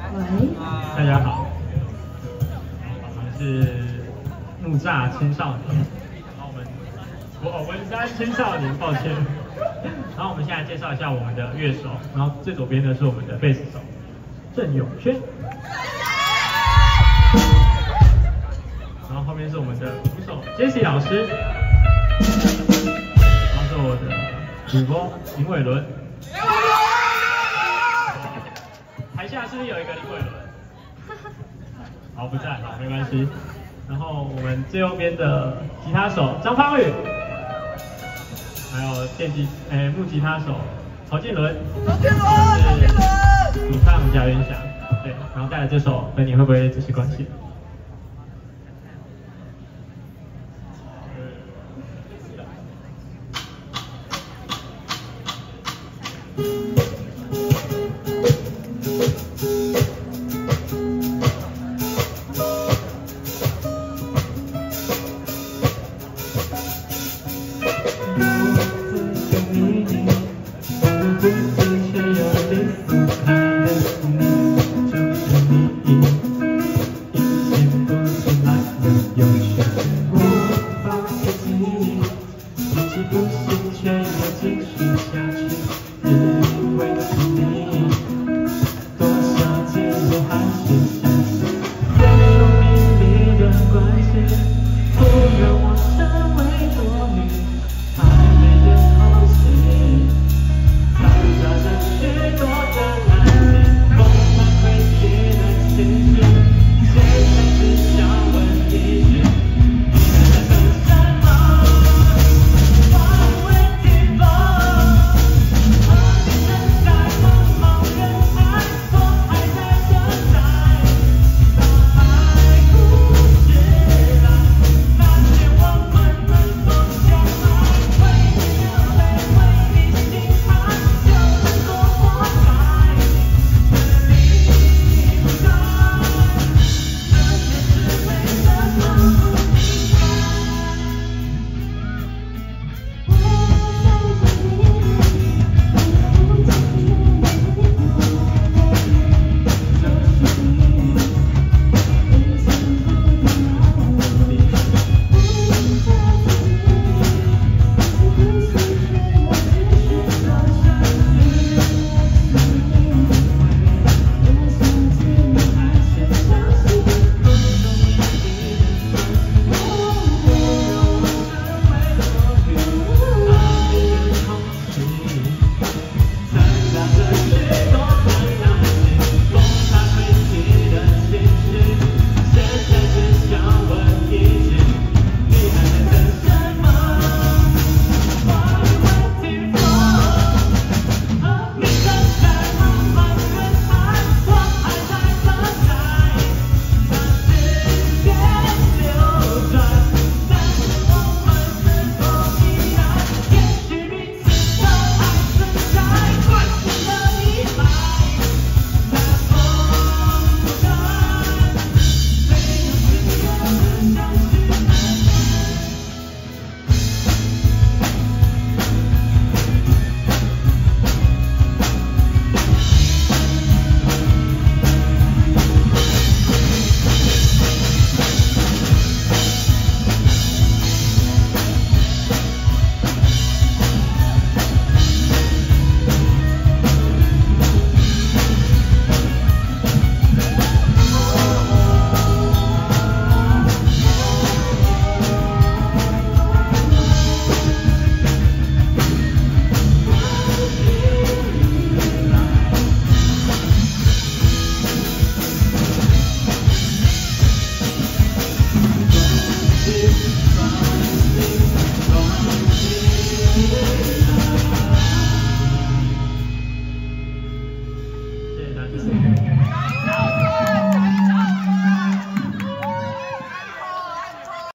喂， 大家好，我们是木栅青少年，然后文山青少年，抱歉。然后我们现在介绍一下我们的乐手，然后最左边的是我们的贝斯手郑永轩，然后后面是我们的鼓手 Jessie 老师，然后是我的主播林伟伦。台下是不是有一个林伟伦？好，不在，好，没关系。然后我们最右边的吉他手张方宇，还有木吉他手曹建伦，是主唱贾元祥，对，然后带来这首《和你会不会只是关系》。